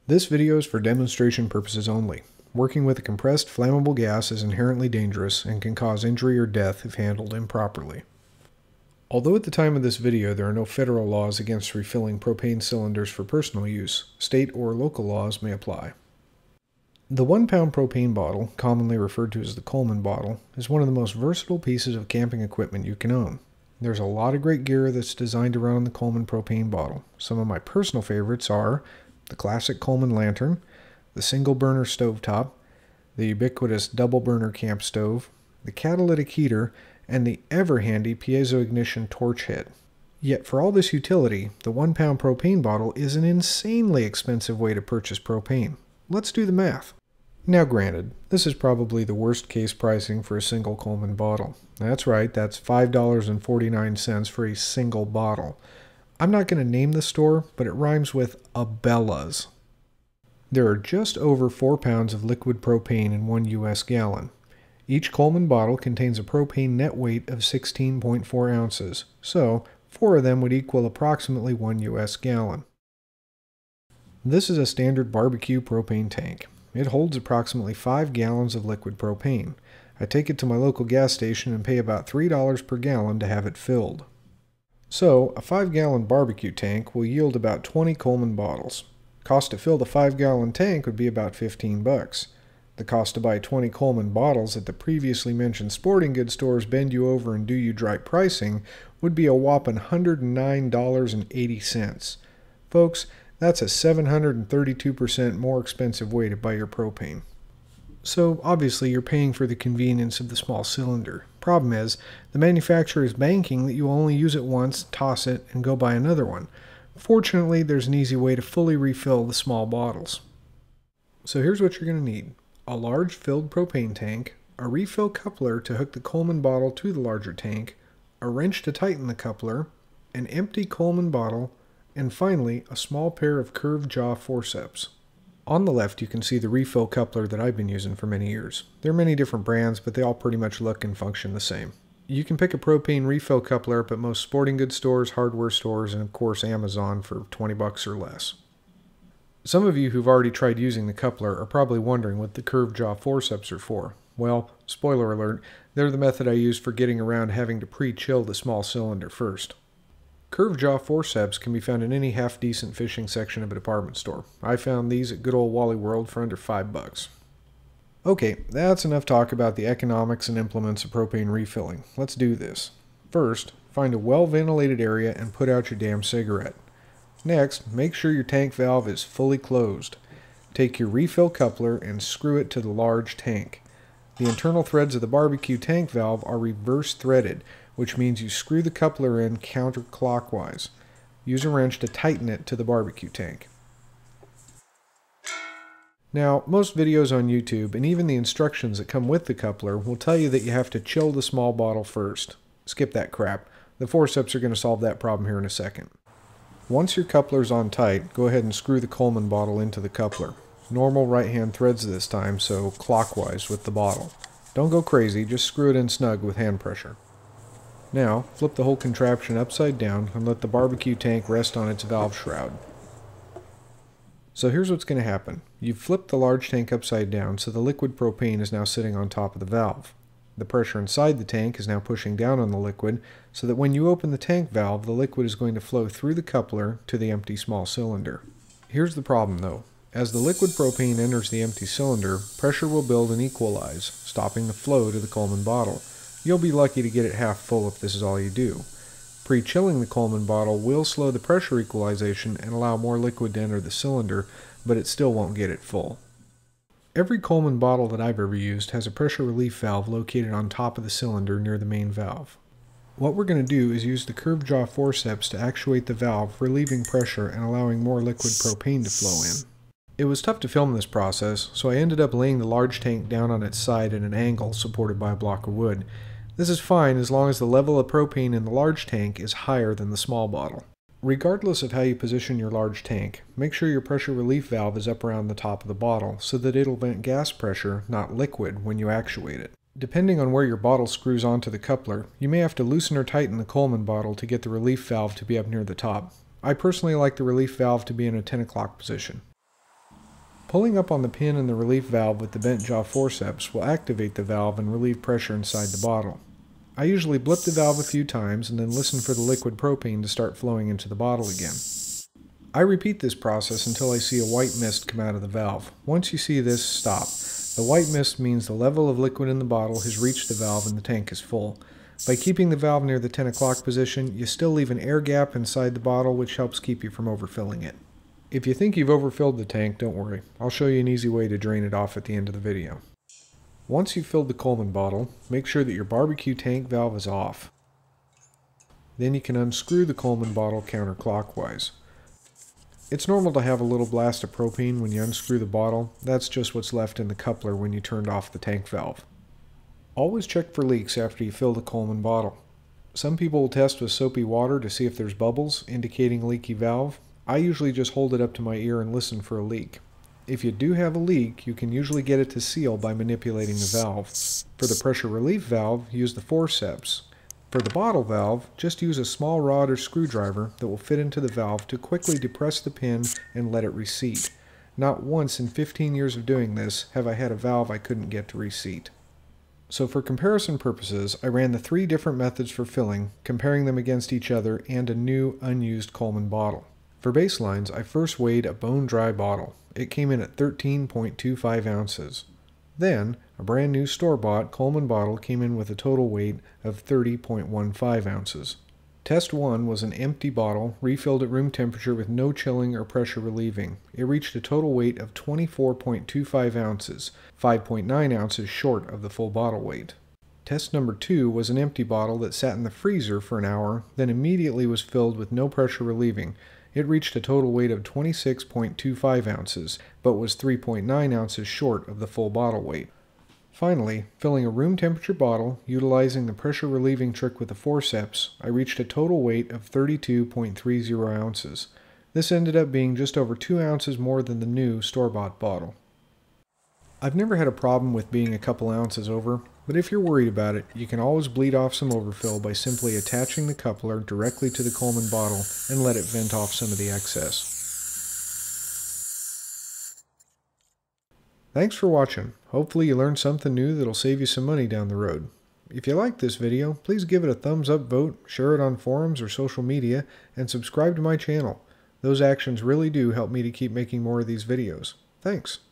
This video is for demonstration purposes only. Working with a compressed flammable gas is inherently dangerous and can cause injury or death if handled improperly. Although at the time of this video there are no federal laws against refilling propane cylinders for personal use, state or local laws may apply. The 1 pound propane bottle, commonly referred to as the Coleman bottle, is one of the most versatile pieces of camping equipment you can own. There's a lot of great gear that's designed to run on the Coleman propane bottle. Some of my personal favorites are the classic Coleman lantern, the single burner stovetop, the ubiquitous double burner camp stove, the catalytic heater, and the ever-handy piezo ignition torch head. Yet for all this utility, the 1 pound propane bottle is an insanely expensive way to purchase propane. Let's do the math. Now granted, this is probably the worst case pricing for a single Coleman bottle. That's right, that's $5.49 for a single bottle. I'm not going to name the store, but it rhymes with Abella's. There are just over 4 pounds of liquid propane in 1 US gallon. Each Coleman bottle contains a propane net weight of 16.4 ounces, so 4 of them would equal approximately 1 US gallon. This is a standard barbecue propane tank. It holds approximately 5 gallons of liquid propane. I take it to my local gas station and pay about $3 per gallon to have it filled. So, a 5-gallon barbecue tank will yield about 20 Coleman bottles. Cost to fill the 5-gallon tank would be about $15. The cost to buy 20 Coleman bottles at the previously mentioned sporting goods stores bend you over and do you dry pricing would be a whopping $109.80. Folks, that's a 732% more expensive way to buy your propane. So obviously you're paying for the convenience of the small cylinder. Problem is, the manufacturer is banking that you will only use it once, toss it, and go buy another one. Fortunately, there's an easy way to fully refill the small bottles. So here's what you're going to need. A large filled propane tank, a refill coupler to hook the Coleman bottle to the larger tank, a wrench to tighten the coupler, an empty Coleman bottle, and finally a small pair of curved jaw forceps. On the left you can see the refill coupler that I've been using for many years. There are many different brands, but they all pretty much look and function the same. You can pick a propane refill coupler up at most sporting goods stores, hardware stores, and of course Amazon for 20 bucks or less. Some of you who've already tried using the coupler are probably wondering what the curved jaw forceps are for. Well, spoiler alert, they're the method I use for getting around having to pre-chill the small cylinder first. Curved jaw forceps can be found in any half-decent fishing section of a department store. I found these at good old Wally World for under $5. Okay, that's enough talk about the economics and implements of propane refilling. Let's do this. First, find a well-ventilated area and put out your damn cigarette. Next, make sure your tank valve is fully closed. Take your refill coupler and screw it to the large tank. The internal threads of the barbecue tank valve are reverse threaded, which means you screw the coupler in counterclockwise. Use a wrench to tighten it to the barbecue tank. Now, most videos on YouTube, and even the instructions that come with the coupler, will tell you that you have to chill the small bottle first. Skip that crap. The forceps are going to solve that problem here in a second. Once your coupler's on tight, go ahead and screw the Coleman bottle into the coupler. Normal right-hand threads this time, so clockwise with the bottle. Don't go crazy, just screw it in snug with hand pressure. Now, flip the whole contraption upside down and let the barbecue tank rest on its valve shroud. So here's what's going to happen. You've flipped the large tank upside down, so the liquid propane is now sitting on top of the valve. The pressure inside the tank is now pushing down on the liquid, so that when you open the tank valve, the liquid is going to flow through the coupler to the empty small cylinder. Here's the problem though. As the liquid propane enters the empty cylinder, pressure will build and equalize, stopping the flow to the Coleman bottle. You'll be lucky to get it half full if this is all you do. Pre-chilling the Coleman bottle will slow the pressure equalization and allow more liquid to enter the cylinder, but it still won't get it full. Every Coleman bottle that I've ever used has a pressure relief valve located on top of the cylinder near the main valve. What we're going to do is use the curved jaw forceps to actuate the valve, relieving pressure and allowing more liquid propane to flow in. It was tough to film this process, so I ended up laying the large tank down on its side at an angle supported by a block of wood. This is fine as long as the level of propane in the large tank is higher than the small bottle. Regardless of how you position your large tank, make sure your pressure relief valve is up around the top of the bottle so that it'll vent gas pressure, not liquid, when you actuate it. Depending on where your bottle screws onto the coupler, you may have to loosen or tighten the Coleman bottle to get the relief valve to be up near the top. I personally like the relief valve to be in a 10 o'clock position. Pulling up on the pin in the relief valve with the bent jaw forceps will activate the valve and relieve pressure inside the bottle. I usually blip the valve a few times and then listen for the liquid propane to start flowing into the bottle again. I repeat this process until I see a white mist come out of the valve. Once you see this, stop. The white mist means the level of liquid in the bottle has reached the valve and the tank is full. By keeping the valve near the 10 o'clock position, you still leave an air gap inside the bottle, which helps keep you from overfilling it. If you think you've overfilled the tank, don't worry. I'll show you an easy way to drain it off at the end of the video. Once you've filled the Coleman bottle, make sure that your barbecue tank valve is off. Then you can unscrew the Coleman bottle counterclockwise. It's normal to have a little blast of propane when you unscrew the bottle. That's just what's left in the coupler when you turned off the tank valve. Always check for leaks after you fill the Coleman bottle. Some people will test with soapy water to see if there's bubbles, indicating a leaky valve. I usually just hold it up to my ear and listen for a leak. If you do have a leak, you can usually get it to seal by manipulating the valve. For the pressure relief valve, use the forceps. For the bottle valve, just use a small rod or screwdriver that will fit into the valve to quickly depress the pin and let it reseat. Not once in 15 years of doing this have I had a valve I couldn't get to reseat. So for comparison purposes, I ran the 3 different methods for filling, comparing them against each other and a new unused Coleman bottle. For baselines, I first weighed a bone-dry bottle. It came in at 13.25 ounces. Then, a brand new store-bought Coleman bottle came in with a total weight of 30.15 ounces. Test 1 was an empty bottle, refilled at room temperature with no chilling or pressure relieving. It reached a total weight of 24.25 ounces, 5.9 ounces short of the full bottle weight. Test number 2 was an empty bottle that sat in the freezer for an hour, then immediately was filled with no pressure relieving. It reached a total weight of 26.25 ounces, but was 3.9 ounces short of the full bottle weight. Finally, filling a room temperature bottle, utilizing the pressure relieving trick with the forceps, I reached a total weight of 32.30 ounces. This ended up being just over 2 ounces more than the new store-bought bottle. I've never had a problem with being a couple ounces over, but if you're worried about it, you can always bleed off some overfill by simply attaching the coupler directly to the Coleman bottle and let it vent off some of the excess. Thanks for watching. Hopefully you learned something new that'll save you some money down the road. If you liked this video, please give it a thumbs up vote, share it on forums or social media, and subscribe to my channel. Those actions really do help me to keep making more of these videos. Thanks.